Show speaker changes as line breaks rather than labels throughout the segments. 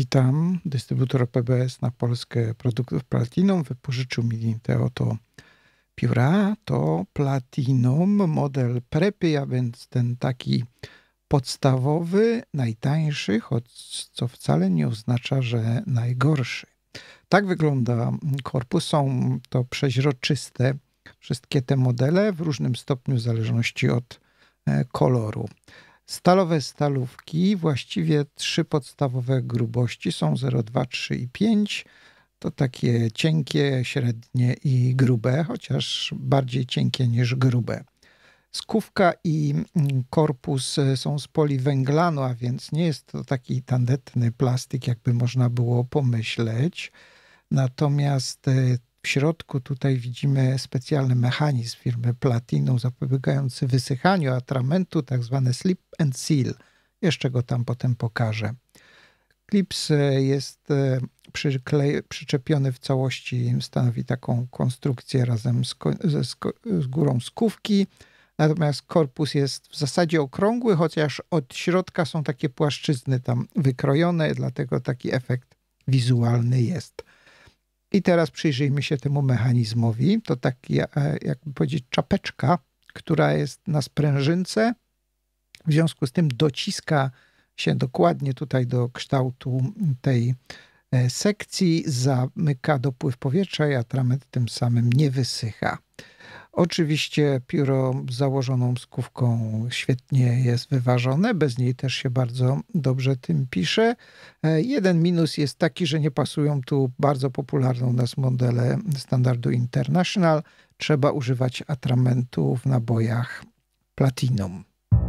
Witam. Dystrybutor PBS na Polskę produktów Platinum wypożyczył mi te oto pióra. To Platinum, model Prepy, a więc ten taki podstawowy, najtańszy, choć co wcale nie oznacza, że najgorszy. Tak wygląda korpus. Są to przeźroczyste wszystkie te modele w różnym stopniu w zależności od koloru. Stalowe stalówki, właściwie trzy podstawowe grubości są 0,2, 3 i 5. To takie cienkie, średnie i grube, chociaż bardziej cienkie niż grube. Skówka i korpus są z poliwęglanu, a więc nie jest to taki tandetny plastik, jakby można było pomyśleć. Natomiast w środku tutaj widzimy specjalny mechanizm firmy Platinum zapobiegający wysychaniu atramentu, tak zwany slip and seal. Jeszcze go tam potem pokażę. Klips jest przyczepiony w całości, stanowi taką konstrukcję razem z górą skówki. Natomiast korpus jest w zasadzie okrągły, chociaż od środka są takie płaszczyzny tam wykrojone, dlatego taki efekt wizualny jest. I teraz przyjrzyjmy się temu mechanizmowi. To taki, jakby powiedzieć, czapeczka, która jest na sprężynce. W związku z tym dociska się dokładnie tutaj do kształtu tej sekcji, zamyka dopływ powietrza i atrament tym samym nie wysycha. Oczywiście pióro z założoną skówką świetnie jest wyważone, bez niej też się bardzo dobrze tym pisze. Jeden minus jest taki, że nie pasują tu bardzo popularne u nas modele standardu International. Trzeba używać atramentu w nabojach Platinum.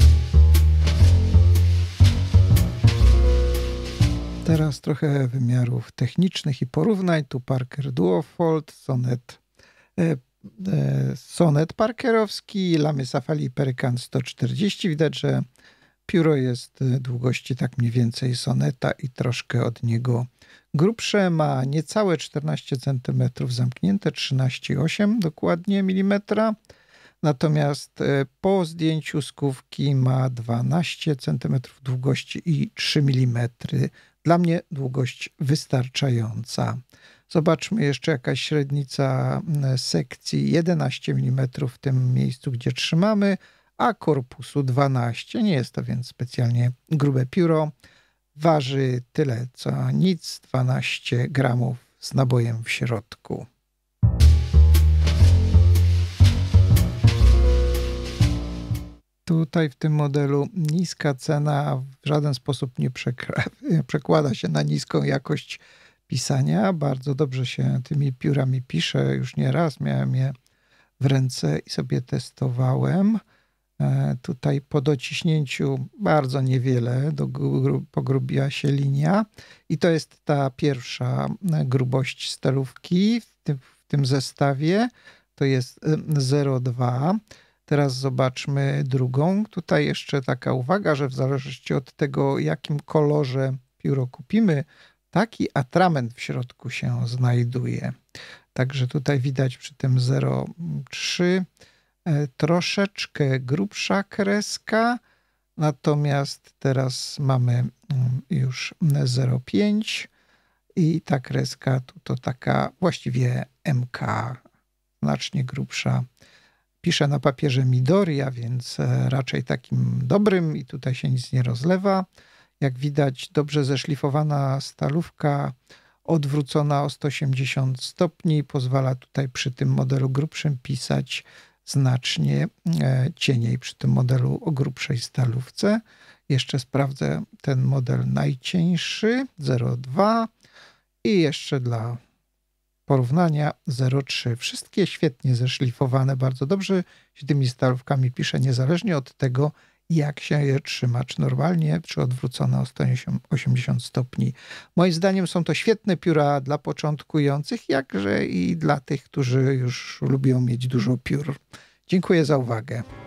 Teraz trochę wymiarów technicznych i porównań. Tu Parker Duofold, Sonet parkerowski, Lamy Safari Perican 140. Widać, że pióro jest długości tak mniej więcej Soneta i troszkę od niego grubsze. Ma niecałe 14 cm zamknięte, 13,8 dokładnie milimetra. Natomiast po zdjęciu skówki ma 12 cm długości i 3 mm. Dla mnie długość wystarczająca. Zobaczmy jeszcze jakaś średnica sekcji 11 mm w tym miejscu, gdzie trzymamy, a korpusu 12. Nie jest to więc specjalnie grube pióro. Waży tyle co nic, 12 gramów z nabojem w środku. Tutaj w tym modelu niska cena w żaden sposób nie przekłada się na niską jakość pisania. Bardzo dobrze się tymi piórami pisze. Już nie raz miałem je w ręce i sobie testowałem. Tutaj po dociśnięciu bardzo niewiele pogrubiła się linia. I to jest ta pierwsza grubość stalówki w tym zestawie. To jest 0,2. Teraz zobaczmy drugą. Tutaj jeszcze taka uwaga, że w zależności od tego, jakim kolorze pióro kupimy, taki atrament w środku się znajduje. Także tutaj widać przy tym 0,3 troszeczkę grubsza kreska, natomiast teraz mamy już 0,5 i ta kreska to taka właściwie MK, znacznie grubsza. Piszę na papierze Midori, a więc raczej takim dobrym i tutaj się nic nie rozlewa. Jak widać, dobrze zeszlifowana stalówka, odwrócona o 180 stopni, pozwala tutaj przy tym modelu grubszym pisać znacznie cieniej przy tym modelu o grubszej stalówce. Jeszcze sprawdzę ten model najcieńszy, 0,2 i jeszcze dla porównania 0,3. Wszystkie świetnie zeszlifowane, bardzo dobrze się tymi stalówkami pisze, niezależnie od tego, jak się je trzyma, czy normalnie, czy odwrócone o 180 stopni. Moim zdaniem są to świetne pióra dla początkujących, jakże i dla tych, którzy już lubią mieć dużo piór. Dziękuję za uwagę.